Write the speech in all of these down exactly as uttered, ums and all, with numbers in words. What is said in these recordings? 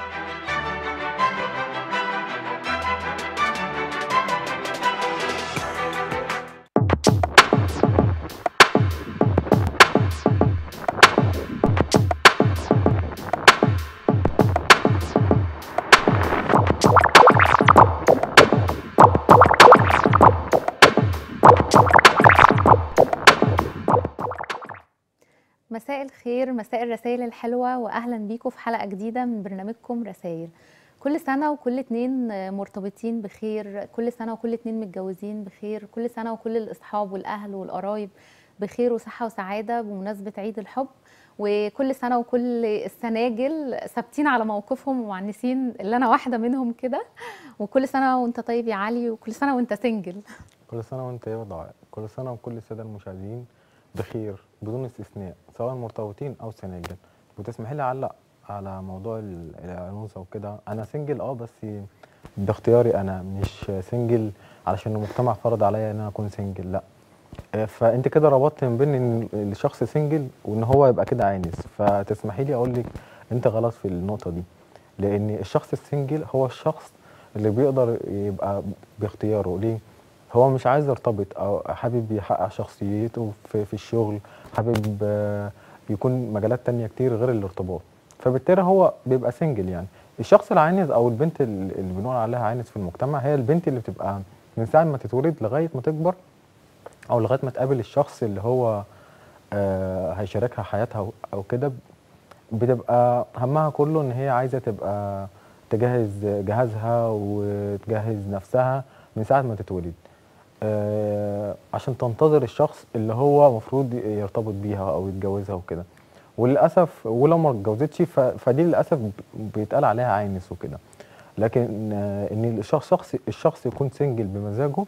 مساء الخير، مساء الرسائل الحلوة، وأهلا بيكم في حلقة جديدة من برنامجكم رسائل. كل سنة وكل اتنين مرتبطين بخير، كل سنة وكل اتنين متجوزين بخير، كل سنة وكل الأصحاب والأهل والقرايب بخير وصحة وسعادة بمناسبة عيد الحب. وكل سنة وكل السناجل ثابتين على موقفهم ومعنسين اللي أنا واحدة منهم كده. وكل سنة وأنت طيب يا علي، وكل سنة وأنت سنجل. كل سنة وأنت يا ضاع، كل سنة وكل السادة المشاهدين بخير بدون استثناء، سواء مرتبطين أو سناجل. وتسمحي لي أعلق على موضوع العنوسة وكده. أنا سنجل أه بس باختياري، أنا مش سنجل علشان المجتمع فرض عليا إن أنا أكون سنجل، لأ. فأنت كده ربطت من بين إن الشخص سنجل وإن هو يبقى كده عانس، فتسمحي لي أقول لك أنت غلط في النقطة دي، لأن الشخص السنجل هو الشخص اللي بيقدر يبقى باختياره. ليه؟ هو مش عايز يرتبط او حابب يحقق شخصيته في, في الشغل، حابب يكون مجالات تانية كتير غير الارتباط، فبالتالي هو بيبقى سنجل. يعني الشخص العانس او البنت اللي بنقول عليها عانس في المجتمع هي البنت اللي بتبقى من ساعة ما تتولد لغاية ما تكبر او لغاية ما تقابل الشخص اللي هو آه هيشاركها حياتها او كده، بتبقى همها كله ان هي عايزة تبقى تجهز جهازها وتجهز نفسها من ساعة ما تتولد، آه عشان تنتظر الشخص اللي هو المفروض يرتبط بيها او يتجوزها وكده. وللاسف ولو ما اتجوزتش فدي للاسف بيتقال عليها عانس وكده. لكن آه ان الشخص شخص الشخص يكون سنجل بمزاجه،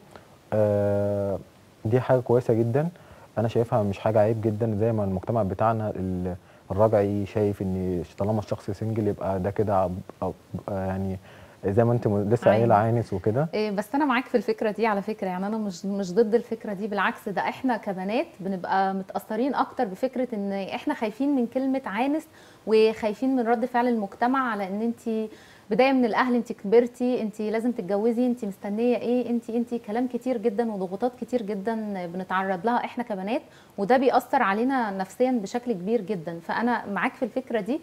آه دي حاجه كويسه جدا. انا شايفها مش حاجه عيب جدا، زي ما المجتمع بتاعنا الرجعي شايف ان طالما الشخص سنجل يبقى ده كده يعني زي ما انت لسه قايله عانس وكده. إيه بس انا معاك في الفكره دي على فكره، يعني انا مش مش ضد الفكره دي، بالعكس ده احنا كبنات بنبقى متاثرين اكتر بفكره ان احنا خايفين من كلمه عانس، وخايفين من رد فعل المجتمع على ان انت بدايه من الاهل، انت كبرتي، انت لازم تتجوزي، انت مستنيه ايه، انت انت كلام كتير جدا وضغوطات كتير جدا بنتعرض لها احنا كبنات، وده بيأثر علينا نفسيا بشكل كبير جدا. فانا معاك في الفكره دي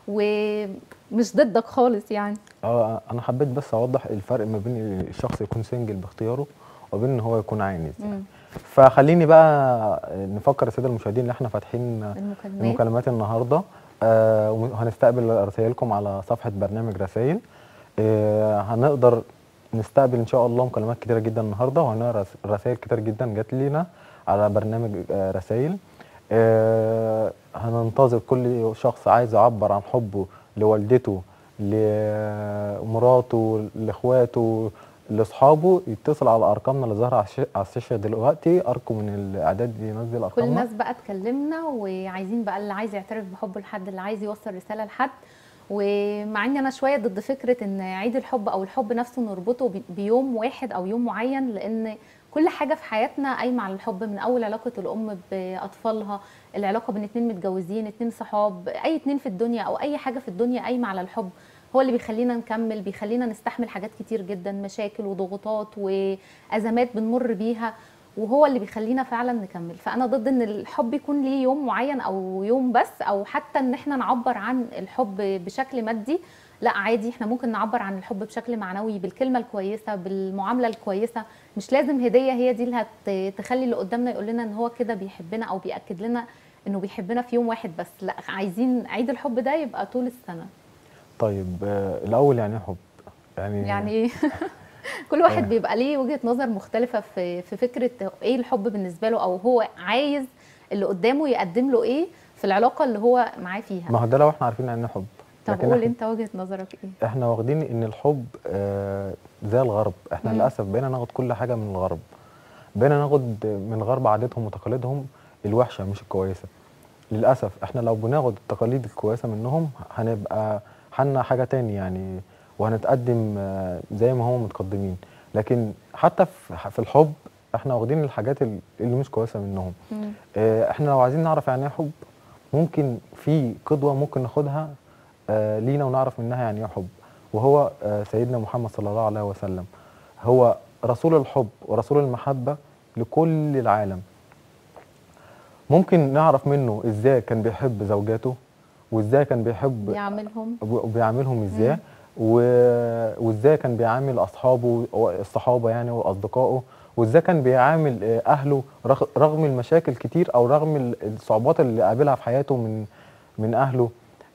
ومش ضدك خالص يعني. اه انا حبيت بس اوضح الفرق ما بين الشخص يكون سنجل باختياره وبين ان هو يكون عانس يعني. فخليني بقى نفكر الساده المشاهدين ان احنا فاتحين المكالمات, المكالمات النهارده، آه وهنستقبل رسائلكم على صفحه برنامج رسائل. آه هنقدر نستقبل ان شاء الله مكالمات كتيره جدا النهارده، وهنقرا رسائل كتير جدا جات لينا على برنامج آه رسائل. آه هننتظر كل شخص عايز يعبر عن حبه لوالدته، لمراته، لاخواته، لاصحابه، يتصل على ارقامنا اللي ظاهره على الشاشه دلوقتي. ارجو من الاعداد ينزل ارقامنا. كل الناس بقى اتكلمنا، وعايزين بقى اللي عايز يعترف بحبه لحد، اللي عايز يوصل رساله لحد. ومع اني انا شويه ضد فكره ان عيد الحب او الحب نفسه نربطه بيوم واحد او يوم معين، لان كل حاجه في حياتنا قايمه على الحب، من اول علاقه الام باطفالها، العلاقه بين اتنين متجوزين، اتنين صحاب، اي اتنين في الدنيا او اي حاجه في الدنيا قايمه على الحب. هو اللي بيخلينا نكمل، بيخلينا نستحمل حاجات كتير جدا، مشاكل وضغوطات وازمات بنمر بيها، وهو اللي بيخلينا فعلا نكمل. فانا ضد ان الحب يكون ليه يوم معين او يوم بس، او حتى ان احنا نعبر عن الحب بشكل مادي. لا عادي، احنا ممكن نعبر عن الحب بشكل معنوي، بالكلمه الكويسه، بالمعامله الكويسه. مش لازم هديه هي دي اللي هتخلي اللي قدامنا يقول لنا ان هو كده بيحبنا او بياكد لنا انه بيحبنا في يوم واحد بس. لا، عايزين عيد الحب ده يبقى طول السنه. طيب آه الاول يعني حب يعني يعني كل واحد بيبقى ليه وجهة نظر مختلفة في في فكرة ايه الحب بالنسبة له، او هو عايز اللي قدامه يقدم له ايه في العلاقة اللي هو معاه فيها. ما هو ده لو احنا عارفين يعني حب. طب قول انت وجهة نظرك ايه؟ احنا واخدين ان الحب آه زي الغرب. احنا مم. للاسف بقينا ناخد كل حاجة من الغرب، بقينا ناخد من الغرب عاداتهم وتقاليدهم الوحشة مش الكويسة. للاسف احنا لو بناخد التقاليد الكويسة منهم هنبقى حنا حاجة تاني يعني، وهنتقدم زي ما هم متقدمين. لكن حتى في الحب احنا واخدين الحاجات اللي مش كويسه منهم. اه احنا لو عايزين نعرف يعني ايه حب، ممكن في قدوه ممكن ناخدها آه لينا ونعرف منها يعني ايه حب، وهو آه سيدنا محمد صلى الله عليه وسلم. هو رسول الحب ورسول المحبة لكل العالم. ممكن نعرف منه ازاي كان بيحب زوجاته، وازاي كان بيحب بيعملهم وبيعاملهم ازاي، مم. و- وازاي كان بيعامل اصحابه الصحابه يعني واصدقائه، وازاي كان بيعامل آه، اهله رغ- رغم المشاكل كتير او رغم ال- الصعوبات اللي قابلها في حياته من من اهله.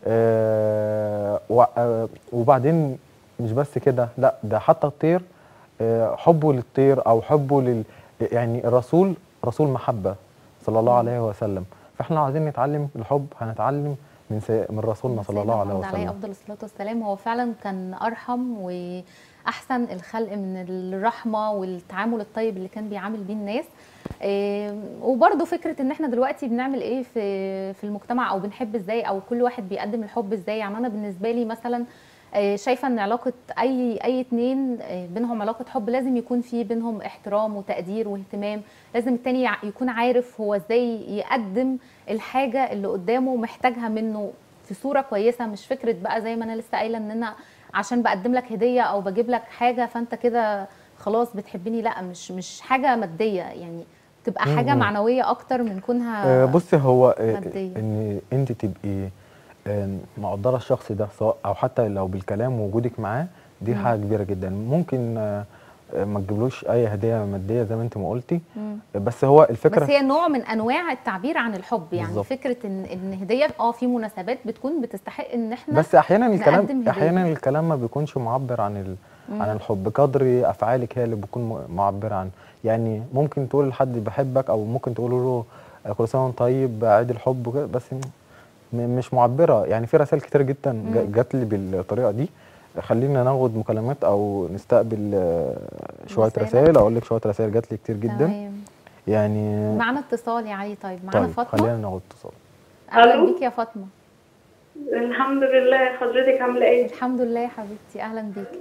آه، و- آه، وبعدين مش بس كده، لا ده حتى الطير، آه، حبه للطير او حبه لل يعني الرسول رسول محبه صلى الله مم. عليه وسلم. فاحنا لو عايزين نتعلم الحب هنتعلم من سي... من رسولنا صلى الله سيدنا عليه محمد عليه وسلم. افضل الصلاه والسلام. هو فعلا كان ارحم واحسن الخلق من الرحمه والتعامل الطيب اللي كان بيعامل بيه الناس. إيه، وبرضه فكره ان احنا دلوقتي بنعمل ايه في في المجتمع، او بنحب ازاي، او كل واحد بيقدم الحب ازاي. يعني انا بالنسبه لي مثلا إيه، شايفه ان علاقه اي اي اتنين إيه، بينهم علاقه حب لازم يكون في بينهم احترام وتقدير واهتمام. لازم التاني يع- يكون عارف هو ازاي يقدم الحاجه اللي قدامه محتاجها منه في صوره كويسه. مش فكره بقى زي ما انا لسه قايله ان انا عشان بقدم لك هديه او بجيب لك حاجه فانت كده خلاص بتحبني. لا، مش مش حاجه ماديه يعني، تبقى حاجه امم معنويه اكتر من آه، كونها بصي هو آه، ماديه. ان انت تبقي آه، مقدره الشخص ده، سواء او حتى لو بالكلام ووجودك معاه، دي مم. حاجه كبيره جدا. ممكن آه، آه، ما تجيبلوش اي هديه ماديه زي ما انت ما قلتي، مم. بس هو الفكره بس هي في- نوع من انواع التعبير عن الحب. يعني بالظبط. فكره ان ان هديه اه في مناسبات بتكون بتستحق ان احنا بس احيانا الكلام نقدم احيانا هديه. الكلام ما بيكونش معبر عن ال... عن مم. الحب قدر افعالك هي اللي بتكون م- معبره عنه. يعني ممكن تقول لحد بحبك، او ممكن تقول له آه، كل سنه وانت طيب، عيد الحب وكده، بس م- مش معبره. يعني في رسائل كتير جدا مم. ج- جات لي بالطريقه دي. خلينا ناخد مكالمات او نستقبل آه، شويه رساله. رسائل. اقول لك شويه رسائل جات لي كتير جدا تمام. يعني. معانا اتصال يا علي. طيب معانا طيب فاطمه. خلينا ناخد اتصال. اهلا الو. بيك يا فاطمه. الحمد لله، حضرتك عامله ايه؟ الحمد لله يا حبيبتي، اهلا بيكي.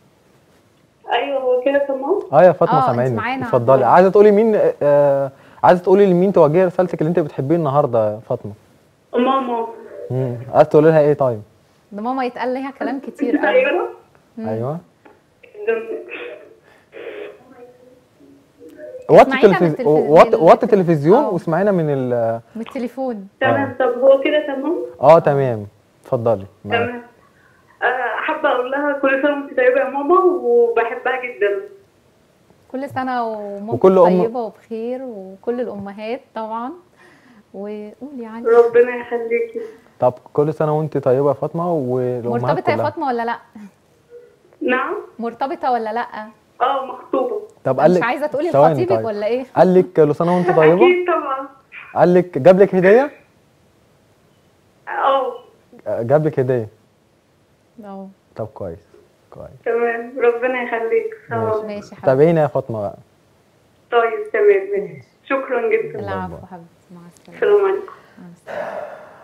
ايوه هو كده تمام. اه يا فاطمه اه انت سامعينك، معانا على اتفضلي. الهوا. عايزه تقولي مين؟ آه عايزه تقولي لمين توجهي رسالتك اللي انت بتحبيه النهارده يا فاطمه؟ ماما. امم عايزه تقولي لها ايه طيب؟ ده ماما يتقال لها كلام كتير انت قوي. طيبه. مم. ايوه. جم- وطي اسمعينا من التلفزيون، التلفزيون وطي وطي التلفزيون اه واسمعينا من ال من التليفون. اه تمام. طب هو كده تمام. اه اه تمام. اتفضلي معاك. تمام. آه، حابه اقول لها كل سنه وانت طيبه يا ماما، وبحبها جدا. كل سنه ومامتك وكل ام طيبه وبخير، وكل الامهات طبعا. وقولي يا علي. ربنا يخليكي. طب كل سنه وانت طيبه يا فاطمه والامهات مرتبطه يا كلها. فاطمه ولا لا؟ نعم. مرتبطه ولا لا؟ اه مخطوبه. طب قال مش لك عايزه تقولي ثواني لخطيبك طيب، ولا ايه؟ قال لك كل سنه وانت طيبه؟ اكيد طبعا. قال لك جاب لك هديه؟ اه آه، جاب لك هديه. اه طب كويس كويس. تمام. ربنا يخليك. ماشي. اه ماشي يا حبيبتي. تابعينا يا فاطمه بقى. طيب تمام ماشي. شكرا جدا. العفو حبيبتي، مع السلامه. السلام عليكم. مع السلامه.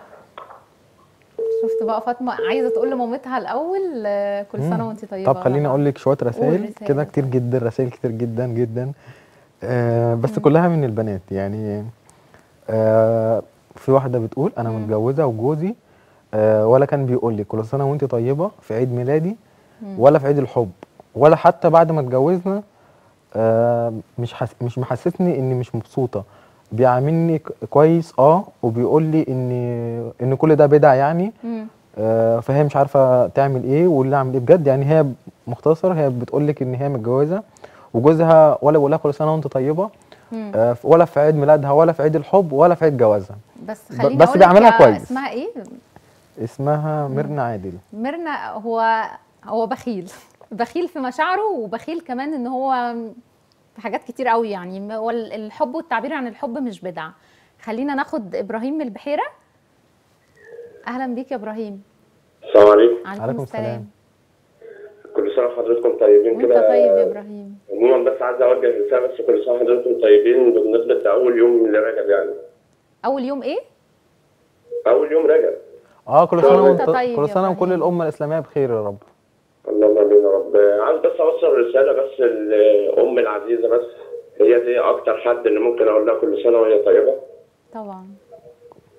شفت بقى فاطمه عايزه تقول لمامتها الاول آه، كل سنه مم. وانت طيبه. طب خليني اقول لك شويه رسائل رسالة كده كتير طيب. جدا، رسائل كتير جدا جدا. آه بس مم. كلها من البنات يعني. آه في واحده بتقول انا مم. متجوزه وجوزي آه ولا كان بيقول لي كل سنه وانت طيبه في عيد ميلادي، مم. ولا في عيد الحب، ولا حتى بعد ما اتجوزنا. آه مش حس مش محسسني اني مش مبسوطه. بيعاملني ك- كويس اه وبيقول لي ان ان كل ده بدع يعني. مم. آه، فهي مش عارفه تعمل ايه واللي اعمل ايه بجد. يعني هي مختصر، هي بتقول لك ان هي متجوزه وجوزها ولا بيقول لها كل سنه وانت طيبه، مم. آه، ولا في عيد ميلادها ولا في عيد الحب ولا في عيد جوازها. بس ب- خليني بس اقول بيعملها لك كويس. اسمها ايه؟ اسمها مم. ميرنا عادل. ميرنا. هو هو بخيل بخيل في مشاعره، وبخيل كمان ان هو في حاجات كتير قوي. يعني هو الحب والتعبير عن الحب مش بدعة. خلينا ناخد ابراهيم من البحيرة. اهلا بيك يا ابراهيم. السلام عليكم. عليكم عليكم السلام. السلام. كل سنة وحضراتكم طيبين وانت كده. طيب يا ابراهيم. عموما بس عايز اوجه رسالة، بس كل سنة وحضراتكم طيبين بمناسبة أول يوم من رجب يعني. اول يوم ايه؟ أول يوم رجب. اه كل كل سنه وانت وانت طيب كل يا سنه وكل إبراهيم. الامه الاسلاميه بخير يا رب. اللهم آمين يا رب. عايز بس أوصل رسالة بس لأم العزيزة، بس هي دي أكتر حد اللي ممكن أقول لها كل سنة وهي طيبة. طبعا.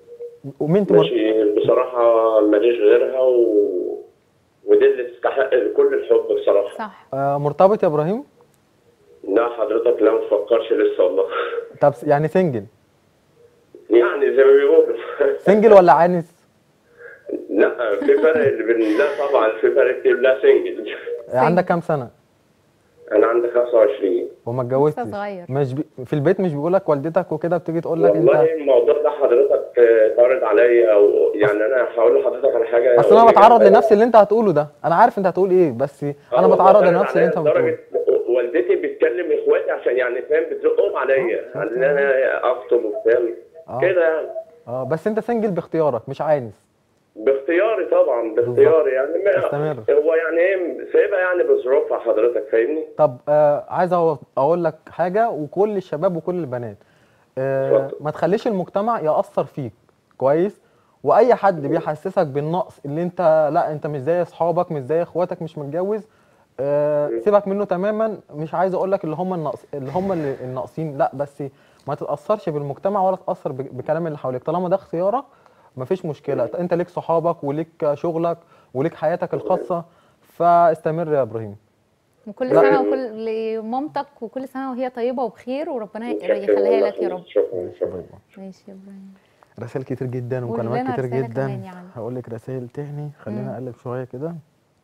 ومين تمر... ماشي بصراحة ماليش غيرها و... ودي اللي تستحق كل الحب بصراحة. صح. آه مرتبط يا ابراهيم؟ لا حضرتك لا مفكرش لسه والله. طب يعني سنجل؟ يعني زي ما بيقولوا. سنجل ولا عانس؟ لا في فرق اللي بين، لا طبعا في فرق كتير. لا سنجل. عندك كام سنه؟ انا عندي خمسة وعشرين. وما اتجوزتش؟ لسه صغير. مش بي... في البيت مش بيقول لك والدتك وكده بتيجي تقول لك والله انت؟ الموضوع ده حضرتك تعرض عليا، او يعني انا هقول لحضرتك على حاجه. اصل انا بتعرض لنفس اللي انت هتقوله ده، انا عارف انت هتقول ايه، بس انا بتعرض لنفس اللي انت بتقوله. والدتي بتكلم اخواتي عشان يعني فاهم بتزقهم عليا ان انا اخطب وبتاع كده يعني. اه بس انت سنجل باختيارك مش عانس؟ باختياري طبعا، باختياري يعني. استمر. هو يعني ايه سايبها يعني بظروفها حضرتك فاهمني. طب آه عايز اقول لك حاجه، وكل الشباب وكل البنات آه ما تخليش المجتمع ياثر فيك كويس، واي حد بيحسسك بالنقص اللي انت لا انت مش زي اصحابك مش زي اخواتك مش متجوز، آه سيبك منه تماما. مش عايز اقول لك اللي هم النقص اللي هم الناقصين، لا بس ما تتاثرش بالمجتمع ولا تتاثر بكلام اللي حواليك. طالما ده اختيارك مفيش مشكله، انت ليك صحابك وليك شغلك وليك حياتك الخاصه، فاستمر يا ابراهيم. وكل سنه وكل مامتك وكل سنه وهي طيبه وبخير، وربنا يخليها لك يا رب. ماشي يا ابراهيم. رسائل كتير جدا ومكالمات كتير جدا. يعني. هقول لك رسائل تاني، خلينا اقلب شويه كده.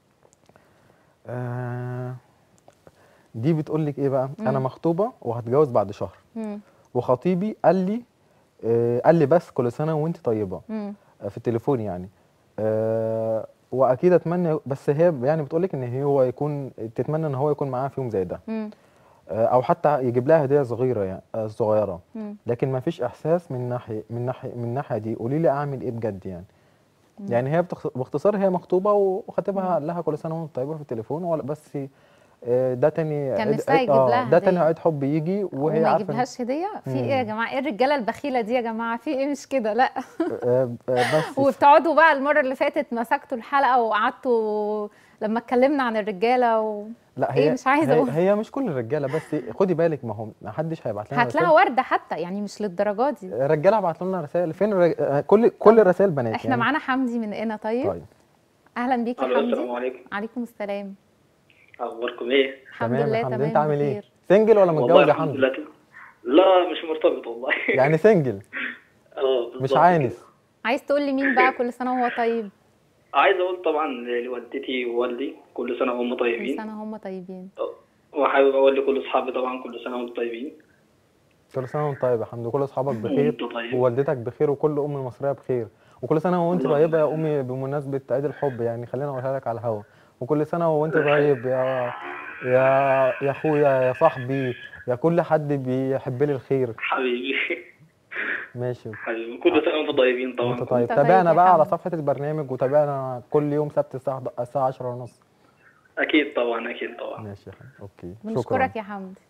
آه دي بتقول لك ايه بقى؟ مم. انا مخطوبه وهتجوز بعد شهر. مم. وخطيبي قال لي آه قال لي بس كل سنه وانت طيبه. مم. آه في التليفون يعني. آه واكيد اتمنى، بس هي يعني بتقول لك ان هو يكون تتمنى ان هو يكون معاها في يوم زي ده. مم. آه او حتى يجيب لها هديه صغيره يعني آه صغيره. مم. لكن ما فيش احساس من ناحيه من ناحيه من الناحيه دي. قولي لي اعمل ايه بجد يعني. مم. يعني هي باختصار هي مخطوبه وخطيبها قال لها كل سنه وانت طيبه في التليفون، ولا بس ده تاني كان نفسها يجيب لها ده تاني عيد حب يجي وهي عارفه ما يجيبلهاش هديه. في ايه يا جماعه؟ ايه الرجاله البخيله دي يا جماعه؟ في ايه؟ مش كده لا. بس وبتقعدوا بقى المره اللي فاتت مسكتوا الحلقه وقعدتوا لما اتكلمنا عن الرجاله و... لا هي إيه مش عايزه هي, هي مش كل الرجاله، بس خدي بالك ما هو ما حدش هيبعت لنا هات لها ورده حتى يعني، مش للدرجه دي. الرجاله هبعت لنا رسائل فين رج... كل كل الرسائل بنات. احنا يعني. معانا حمدي من هنا. طيب, طيب. اهلا بيك يا حمدي. السلام عليكم. عليكم السلام. اخباركم ايه؟ الحمد لله تمام. انت عامل ايه؟ سنجل ولا متجوز يا حمدي؟ لا مش مرتبط والله. يعني سنجل؟ اه مش عانس. عايز تقول لي مين بقى كل سنه وهو طيب؟ عايز اقول طبعا لوالدتي ووالدي كل سنه وهم طيبين. كل سنه وهم طيبين. وحابب اقول لكل اصحابي طبعا كل سنه وانتم طيبين. كل سنه وانت طيب يا حمدي، وكل اصحابك بخير ووالدتك بخير وكل ام مصريه بخير، وكل سنه وانت طيبه يا امي بمناسبه عيد الحب. يعني خلينا اقولها لك على الهوا، وكل سنه وانت طيب يا يا يا اخويا يا صاحبي يا كل حد بيحب لي الخير حبيبي. ماشي حبيبي كل سنه وانتم طيبين طبعا. انت طيب. تابعنا بقى على صفحه البرنامج، وتابعنا كل يوم سبت الساعه الساعه عشرة ونص. اكيد طبعا اكيد طبعا. ماشي يا حمدي. اوكي بنشكرك يا حمدي.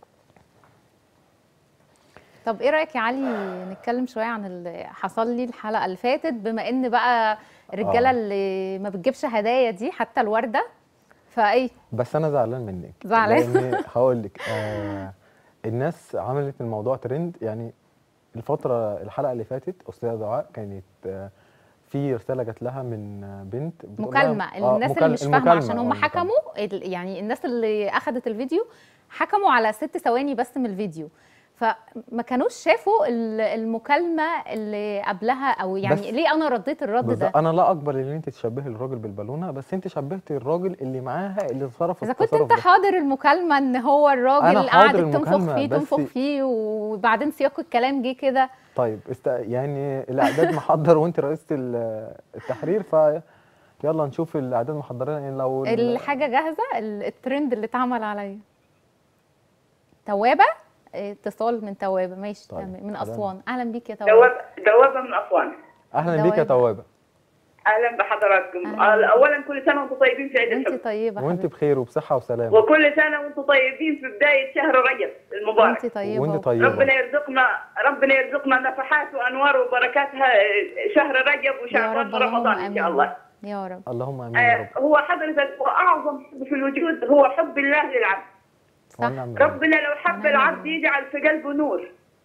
طب ايه رايك يا علي نتكلم شويه عن اللي حصل لي الحلقه اللي فاتت، بما ان بقى الرجاله آه. اللي ما بتجيبش هدايا دي حتى الورده فايه؟ بس انا زعلان منك. زعلان؟ لان هقول لك آه الناس عملت الموضوع ترند. يعني الفتره الحلقه اللي فاتت استاذه دعاء كانت آه في رساله جات لها من بنت مكالمه. آه الناس اللي مش فاهمه عشان هم حكموا يعني الناس اللي اخذت الفيديو حكموا على ست ثواني بس من الفيديو، فما كانوش شافوا المكالمه اللي قبلها، او يعني ليه انا رديت الرد ده. انا لا اقبل ان انت تشبهي الراجل بالبالونه، بس انت شبهتي الراجل اللي معاها اللي اتصرف اذا كنت انت حاضر المكالمه ان هو الراجل قاعد تنفخ فيه تنفخ فيه وبعدين سياق الكلام جه كده. طيب است... يعني الاعداد محضر وانت رئيسه التحرير، ف يلا نشوف الاعداد محضرين. يعني لو الحاجه جاهزه الترند اللي اتعمل عليا. توابه اتصال من توابه. ماشي طيب. تمام من اسوان. اهلا بيك يا توابه. دوابه دوابه من اسوان. اهلا بيك يا توابه. اهلا بحضراتكم. اولا كل سنه وانتم طيبين في عيد الحب. وانت طيبه وانت بخير وبصحه وسلامه. وكل سنه وانتم طيبين في بدايه شهر رجب المبارك. وانت طيبه. وانت طيبه. ربنا يرزقنا ربنا يرزقنا نفحات وانوار وبركات شهر رجب وشعبان ورمضان ان شاء الله. يا رب. اللهم امين يا رب. هو حضرتك هو اعظم حب في الوجود هو حب الله للعبد. صح. ربنا لو حب العبد يجعل في قلبه نور،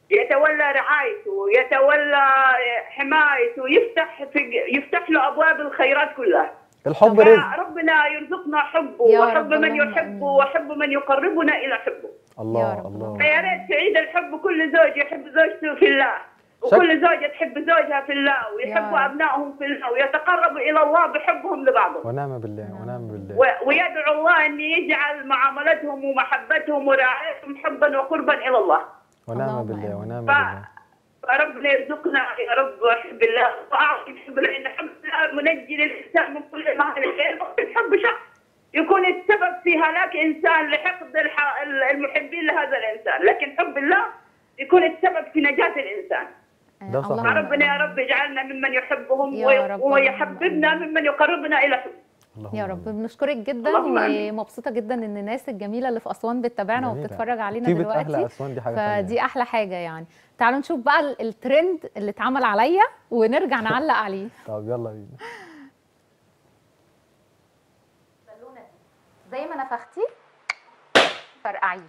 يتولى رعايته، يتولى حمايته، يفتح في يفتح له ابواب الخيرات كلها. الحب رزق. ربنا يرزقنا حبه يا وحب رب، من اللهم يحبه آمين. وحب من يقربنا الى حبه. يا الله رب، الله. فيا ريت تعيد الحب، كل زوج يحب زوجته في الله، وكل زوجة تحب زوجها في الله، ويحبوا رب. أبنائهم في الله، ويتقربوا إلى الله بحبهم لبعضهم. ونعم بالله ونعم بالله. و- ويدعو الله أن يجعل معاملتهم ومحبتهم ورعايتهم حبا وقربا إلى الله. ونعم اللهم بالله آمين. ونعم ف... بالله. فربنا يرزقنا يا رب حب الله، وأعطي حب الله، إن حب الله منجي للإنسان من كل ما الخير، وحب شخص يكون السبب في هلاك إنسان لحقد الح... المحبين لهذا الإنسان، لكن حب الله يكون السبب في نجاة الإنسان. ده صحيح. اللهم فربنا يا آمين. رب يجعلنا ممن يحبهم يا وي- رب. ويحببنا ممن يقربنا إلى حب. اللهم يا رب آمين. بنشكرك جدا، اللهم آمين. ومبسوطه جدا ان الناس الجميله اللي في اسوان بتتابعنا جميلة. وبتتفرج علينا طيبة دلوقتي. أهل أسوان دي حاجة تانية. فدي احلى حاجه يعني. تعالوا نشوف بقى ال- الترند اللي اتعمل عليا ونرجع نعلق عليه. طب يلا بينا. البالونه دي زي ما نفختي فرقعيه.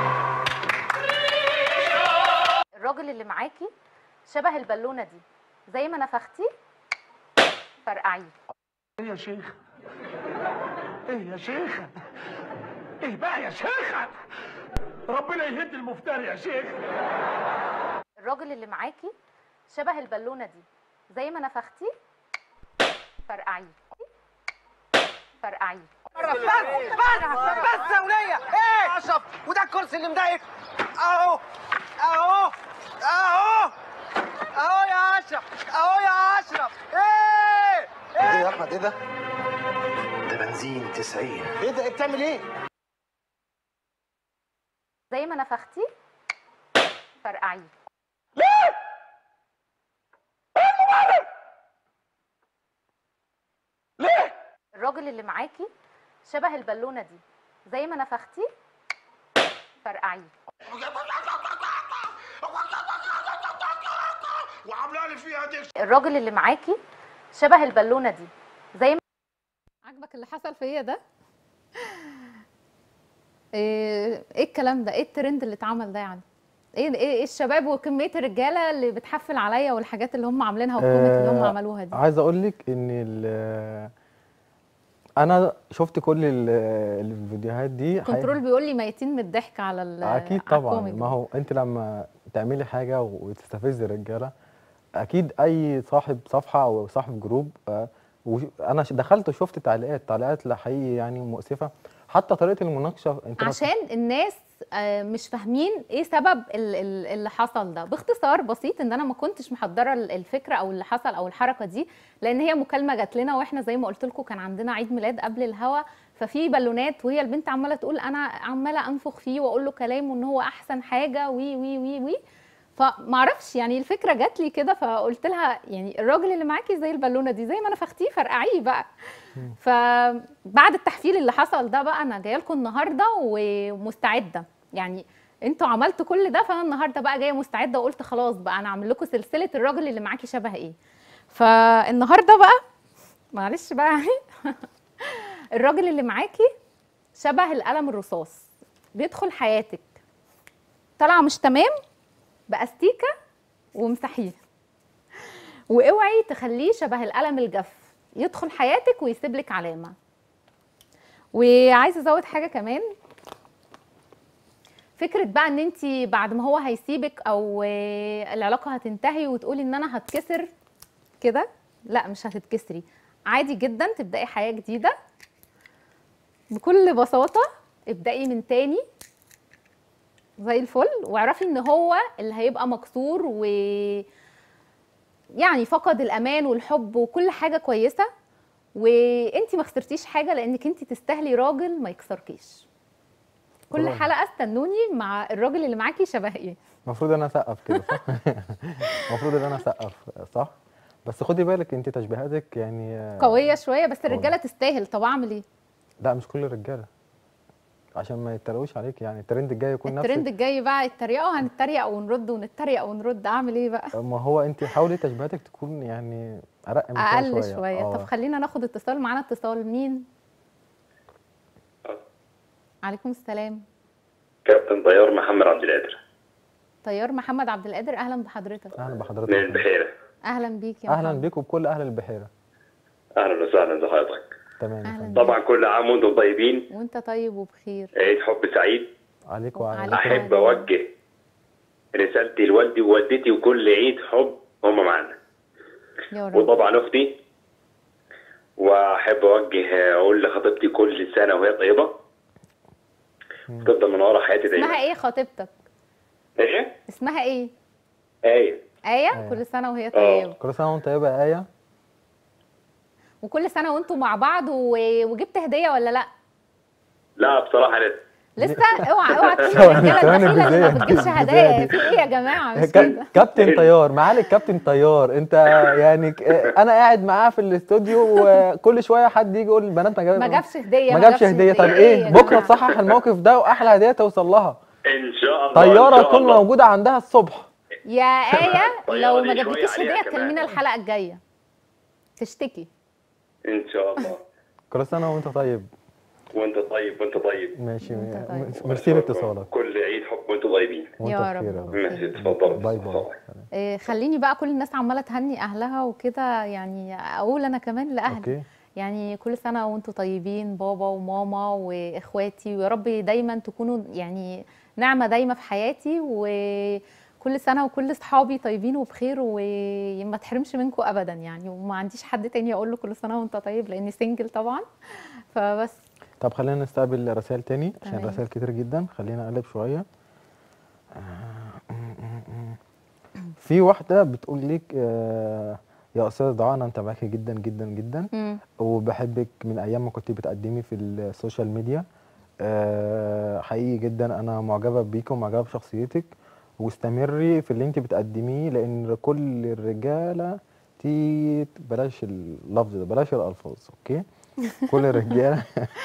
الراجل اللي معاكي شبه البالونه دي، زي ما نفختي فرقعيه. ايه يا شيخ؟ ايه يا شيخة؟ ايه بقى يا شيخة؟ ربنا يهد المفتري يا شيخ. الراجل اللي معاكي شبه البالونه دي، زي ما نفختي فرقعيه فرقعيه. بس بس بس يا ولية، ايه اشرف؟ وده الكرسي اللي مضايقك اهو اهو اهو اهو يا اشرف، اهو يا اشرف. ايه ايه يا احمد؟ ايه ده؟ ده بنزين تسعين. ايه ده؟ إيه بتعمل ايه؟ زي ما نفختي فرقعيه. ليه؟ ايه المبرر؟ ليه؟ الراجل اللي معاكي شبه البالونه دي، زي ما نفختي فرقعيه. وعامله لي فيها دي. الراجل اللي معاكي شبه البالونه دي، زي ما عجبك اللي حصل فيا ده؟ ايه إيه الكلام ده؟ ايه الترند اللي اتعمل ده يعني؟ ايه ايه إيه الشباب وكميه الرجاله اللي بتحفل عليا والحاجات اللي هم عاملينها والكومنت اللي هم آه، عملوها دي؟ عايز اقول لك ان ال- انا شفت كل ال- الفيديوهات دي. كنترول بيقول لي ميتين من الضحك على ال اكيد على طبعا. الكوميدي. ما هو انت لما تعملي حاجه وتستفز الرجاله، اكيد اي صاحب صفحه او صاحب جروب، آه، وش- انا ش- دخلت وشفت تعليقات تعليقات حقيقي يعني مؤسفه. حتى طريقه المناقشه انت ما- عشان الناس آه، مش فاهمين ايه سبب ال- ال- اللي حصل ده. باختصار بسيط، ان انا ما كنتش محضره ال- الفكره او اللي حصل او الحركه دي، لان هي مكالمه جات لنا واحنا زي ما قلت لكم كان عندنا عيد ميلاد قبل الهوا، ففي بالونات وهي البنت عماله تقول انا عماله انفخ فيه واقول له كلام وان هو احسن حاجه وي وي وي وي فمعرفش يعني الفكره جات لي كده، فقلت لها يعني الراجل اللي معاكي زي البالونه دي، زي ما انا فختيه فرقعيه بقى. فبعد التحفيل اللي حصل ده بقى انا جايه لكم النهارده ومستعده، يعني انتوا عملتوا كل ده فانا النهارده بقى جايه مستعده وقلت خلاص بقى انا اعمل لكم سلسله الراجل اللي معاكي شبه ايه. فالنهارده بقى معلش بقى يعني الراجل اللي معاكي شبه القلم الرصاص، بيدخل حياتك طالعه مش تمام باستيكه ومسحيه، واوعي تخليه شبه القلم الجاف يدخل حياتك ويسيب لك علامه. وعايزه ازود حاجه كمان، فكره بقى ان انت بعد ما هو هيسيبك او العلاقه هتنتهي وتقولي ان انا هتكسر كده، لا مش هتتكسري، عادي جدا تبداي حياه جديده بكل بساطه. ابداي من تاني زي الفل، واعرفي ان هو اللي هيبقى مكسور و يعني فقد الامان والحب وكل حاجه كويسه، وانتي ما خسرتيش حاجه لانك انتي تستاهلي راجل ما يكسركيش. كل طبعا. حلقه استنوني مع الراجل اللي معاكي شبه ايه. المفروض انا اسقف كده صح؟ المفروض ان انا اسقف صح؟ بس خدي بالك انت تشبيهاتك يعني قويه شويه، بس قوية. الرجاله تستاهل. طب اعمل ايه؟ لا مش كل الرجاله، عشان ما يتريقوش عليك. يعني الترند الجاي يكون نفس الترند الجاي بقى يتريقوا، هنتريق ونرد ونتريق ونرد، اعمل ايه بقى؟ ما هو انت حاولي تشبيهاتك تكون يعني ارق من كده اقل شويه, شويه. آه. طب خلينا ناخد اتصال. معانا اتصال. مين؟ عليكم السلام. كابتن طيار محمد عبد القادر. طيار محمد عبد القادر، اهلا بحضرتك. اهلا بحضرتك. من البحيره. اهلا بيك يا اهلا محمد. بيك وبكل اهل البحيره. اهلا وسهلا بحضرتك. تمام. أهلاً طبعا كل عام وانتم طيبين، وانت طيب وبخير. عيد حب سعيد عليك وعليك. احب اوجه رسالتي لوالدي ووالدتي وكل عيد حب هم معانا، يا رب. وطبعا اختي، واحب اوجه اقول لخطيبتي كل سنه وهي طيبه، تفضل من ورا حياتي دايما. اسمها ايه خطيبتك؟ ايه؟ اسمها ايه؟ ايه. آية. كل سنة وهي طيبة. كل سنة وانت طيبة يا آية. وكل سنة وانتم مع بعض و... وجبت هدية ولا لا؟ لا بصراحة لسه. لسه؟ اوعى اوعى تكون الرجالة البخيلة اللي ما بتجيبش هدايا، في ايه يا جماعة؟ مش كده. كابتن طيار، معالي الكابتن طيار، انت يعني انا قاعد معاه في الاستوديو وكل شوية حد يجي يقول البنات ما ما جابش هدية، ما جابش هدية. طب ايه؟ بكرة تصحح الموقف ده واحلى هدية توصل لها. ان شاء الله. طيارة تكون موجودة عندها الصبح. يا آية لو ما جابتكيش هدية تكلمينا الحلقة الجاية تشتكي. ان شاء الله. كل سنة وانت طيب. وانت طيب وانت طيب. ماشي. ميرسي لاتصالك. كل عيد حب وانتم طيبين. يا رب. ماشي اتفضل. باي باي. إيه خليني بقى، كل الناس عمالة تهني اهلها وكده، يعني اقول انا كمان لاهلي. أوكي. يعني كل سنة وانتم طيبين، بابا وماما واخواتي، ويا رب دايما تكونوا يعني نعمة دايما في حياتي، وكل سنة وكل اصحابي طيبين وبخير وما تحرمش منكم ابدا يعني، وما عنديش حد تاني اقول له كل سنة وانت طيب لاني سنجل طبعا. فبس. طب خلينا نستقبل رسائل تاني عشان تمام. رسائل كتير جدا. خلينا اقلب شوية. في واحدة بتقول لك يا أستاذة دعاء أنا متابعاكي جدا جدا جدا مم. وبحبك من أيام ما كنت بتقدمي في السوشيال ميديا. أه حقيقي جدا أنا معجبة بيكي ومعجبة بشخصيتك، واستمري في اللي أنت بتقدميه لأن كل الرجالة تيت بلاش اللفظ ده، بلاش الألفاظ. أوكي. كل الرجالة.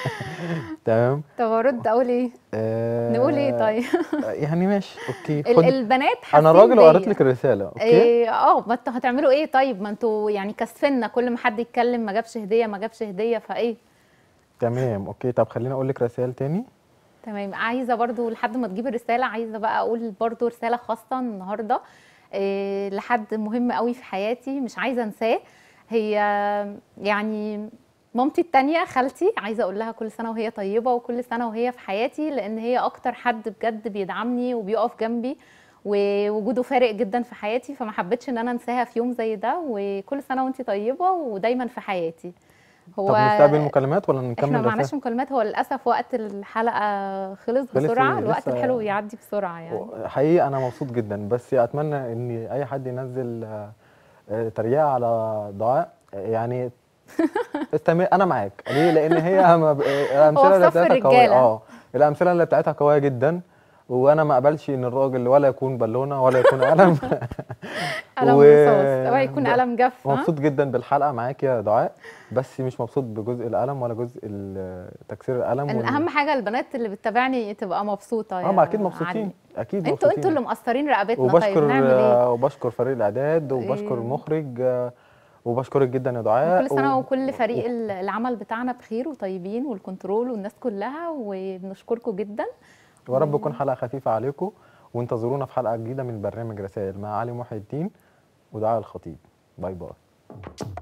تمام. طب ارد اقول ايه؟ أه نقول ايه طيب؟ يعني ماشي اوكي. ال- البنات حاسين انا راجل بيا. وقريت لك الرساله. اوكي. إيه، اه ما انتوا هتعملوا ايه طيب؟ ما انتوا يعني كسفنا كل ما حد يتكلم ما جابش هديه ما جابش هديه فايه. تمام اوكي. طب خليني اقول لك رسائل تاني. تمام. عايزه برضو لحد ما تجيب الرساله، عايزه بقى اقول برضو رساله خاصه النهارده إيه لحد مهم قوي في حياتي مش عايزه انساه. هي يعني مامتي التانية، خالتي، عايزه اقول لها كل سنه وهي طيبه وكل سنه وهي في حياتي، لان هي اكتر حد بجد بيدعمني وبيقف جنبي ووجوده فارق جدا في حياتي، فما حبيتش ان انا انساها في يوم زي ده. وكل سنه وانتي طيبه ودايما في حياتي. هو طب نستقبل مكالمات ولا نكمل؟ احنا ما معناش مكالمات، هو للاسف وقت الحلقه خلص بسرعه. الوقت الحلو بيعدي بسرعه يعني. حقيقي انا مبسوط جدا، بس اتمنى ان اي حد ينزل تريقه على دعاء يعني استمر. انا معاك ليه؟ لان هي الامثله اللي بتاعتها قويه. اه الامثله اللي بتاعتها قويه جدا، وانا ما اقبلش ان الراجل ولا يكون بالونه ولا يكون قلم قلم رصاص ولا يكون قلم جاف. مبسوط جدا بالحلقه معاك يا دعاء، بس مش مبسوط بجزء القلم ولا جزء تكسير القلم. وال... اهم حاجه البنات اللي بتتابعني تبقى مبسوطه. اه ما اكيد مبسوطين، اكيد انتوا مبسوطين. انتوا اللي مقصرين رقبتنا. وبشكر طيب نعمل ايه؟ وبشكر فريق الاعداد وبشكر إيه؟ المخرج، وبشكرك جدا يا دعاء. كل سنه و... وكل فريق و... العمل بتاعنا بخير وطيبين، والكنترول والناس كلها، وبنشكركم جدا. ويا رب تكون حلقه خفيفه عليكم، وانتظرونا في حلقه جديده من برنامج رسائل مع علي محي الدين ودعاء الخطيب. باي باي.